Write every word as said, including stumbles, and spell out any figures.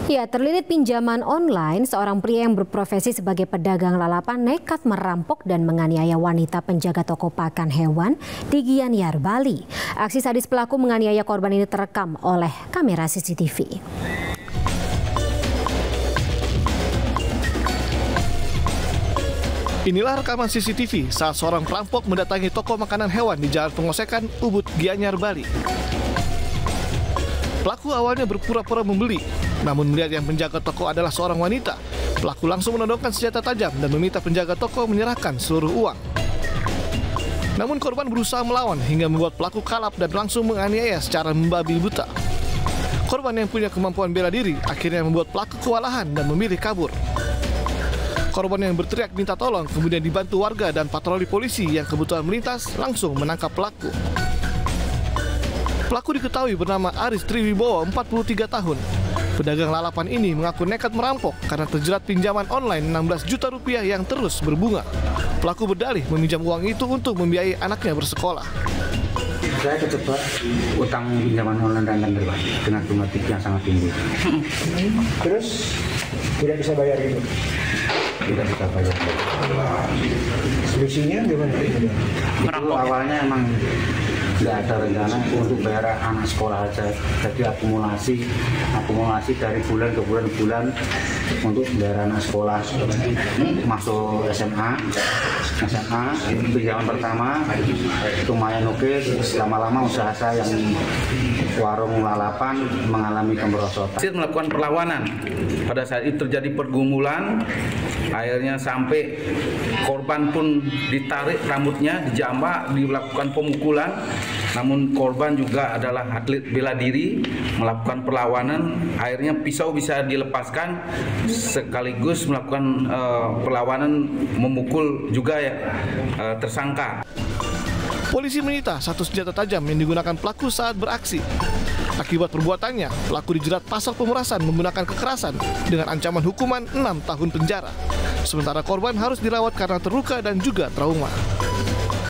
Ya, terlilit pinjaman online, seorang pria yang berprofesi sebagai pedagang lalapan nekat merampok dan menganiaya wanita penjaga toko pakan hewan di Gianyar, Bali. Aksi sadis pelaku menganiaya korban ini terekam oleh kamera C C T V. Inilah rekaman C C T V saat seorang perampok mendatangi toko makanan hewan di Jalan Pengosekan, Ubud, Gianyar, Bali. Pelaku awalnya berpura-pura membeli, namun melihat yang penjaga toko adalah seorang wanita. Pelaku langsung menodongkan senjata tajam dan meminta penjaga toko menyerahkan seluruh uang. Namun korban berusaha melawan hingga membuat pelaku kalap dan langsung menganiaya secara membabi buta. Korban yang punya kemampuan bela diri akhirnya membuat pelaku kewalahan dan memilih kabur. Korban yang berteriak minta tolong kemudian dibantu warga dan patroli polisi yang kebetulan melintas langsung menangkap pelaku. Pelaku diketahui bernama Aris Triwibowo, empat puluh tiga tahun. Pedagang lalapan ini mengaku nekat merampok karena terjerat pinjaman online enam belas juta rupiah yang terus berbunga. Pelaku berdalih meminjam uang itu untuk membiayai anaknya bersekolah. Saya terjebak utang pinjaman online dan tender dengan bunga yang sangat tinggi. Terus tidak bisa bayar itu? Tidak bisa bayar. Solusinya gimana? Itu awalnya emang nggak ada rencana untuk bayar anak sekolah aja, jadi akumulasi akumulasi dari bulan ke bulan bulan untuk bayar anak sekolah masuk S M A S M A pinjaman pertama lumayan oke, lama-lama usaha saya yang warung lalapan mengalami kemerosotan. Melakukan perlawanan, pada saat itu terjadi pergumulan, akhirnya sampai korban pun ditarik rambutnya, dijambak, dilakukan pemukulan. Namun korban juga adalah atlet bela diri, melakukan perlawanan, akhirnya pisau bisa dilepaskan sekaligus melakukan uh, perlawanan memukul juga ya uh, tersangka. Polisi menyita satu senjata tajam yang digunakan pelaku saat beraksi. Akibat perbuatannya, pelaku dijerat pasal pemerasan menggunakan kekerasan dengan ancaman hukuman enam tahun penjara. Sementara korban harus dirawat karena terluka dan juga trauma.